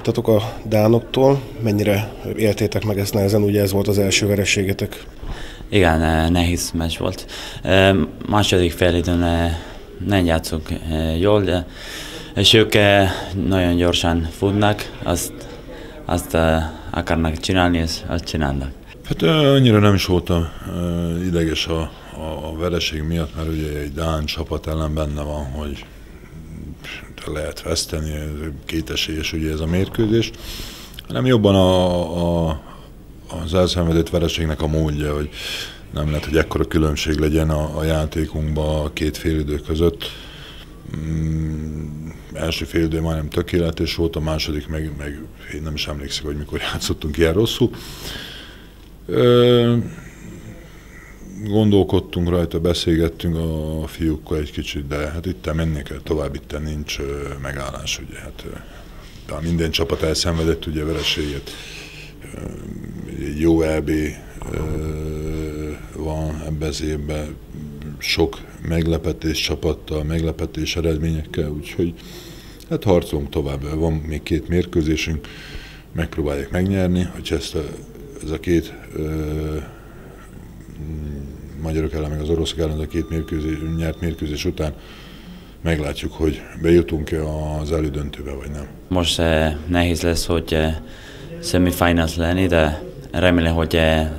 kaptatok a dánoktól, mennyire éltétek meg ezt nehezen, ugye ez volt az első vereségetek? Igen, nehéz meccs volt. Második félidőn nem játszunk jól, és ők nagyon gyorsan futnak, azt akarnak csinálni, és azt csinálnak. Hát annyira nem is voltam ideges a vereség miatt, mert ugye egy dán csapat ellen benne van, hogy lehet veszteni, kétesélyes ugye ez a mérkőzés, hanem jobban az elszenvedett vereségnek a módja, hogy nem lehet, hogy ekkora különbség legyen a játékunkban a két félidő között. Első félidő majdnem tökéletes volt, a második meg én nem is emlékszem, hogy mikor játszottunk ilyen rosszul. Gondolkodtunk rajta, beszélgettünk a fiúkkal egy kicsit, de hát itt menni kell tovább, itt nincs megállás, ugye. Hát, minden csapat elszenvedett ugye vereséget. Egy jó EB van ebben az évben, sok meglepetés csapattal, meglepetés eredményekkel, úgyhogy hát harcolunk tovább. Van még 2 mérkőzésünk, megpróbáljuk megnyerni, hogy ez a 2 magyarok ellen, meg az oroszok ellen a 2 nyert mérkőzés után meglátjuk, hogy bejutunk-e az elődöntőbe, vagy nem. Most nehéz lesz, hogy semifinals lenni, de remélem, hogy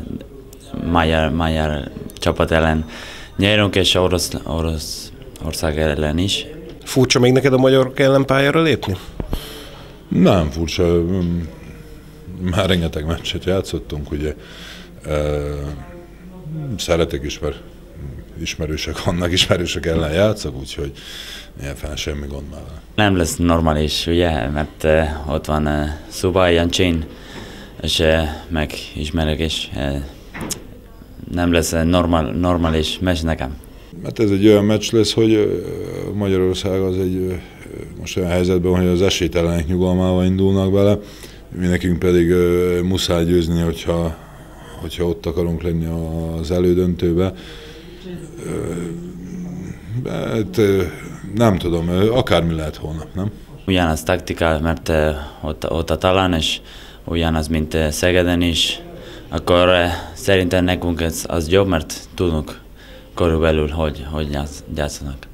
magyar csapat ellen nyerünk, és orosz ország ellen is. Furcsa még neked a magyarok ellen pályára lépni? Nem furcsa. Már rengeteg meccset játszottunk, ugye. Szeretek is, mert ismerősök vannak, ismerősök ellen játszok, úgyhogy nyilván semmi gond már. Nem lesz normális, ugye, mert ott van Szubaj, Jancsin, és megismerek, és nem lesz normális meccs nekem. Mert ez egy olyan meccs lesz, hogy Magyarország az egy most olyan helyzetben, hogy az esélytelenek nyugalmával indulnak bele, mi nekünk pedig muszáj győzni, hogyha ott akarunk lenni az elődöntőbe. Hát, nem tudom, akármi lehet holnap, nem? Ugyanaz taktika, mert ott a Talán, és ugyanaz, mint Szegeden is, akkor szerintem nekünk az jobb, mert tudunk körülbelül, hogy játszanak.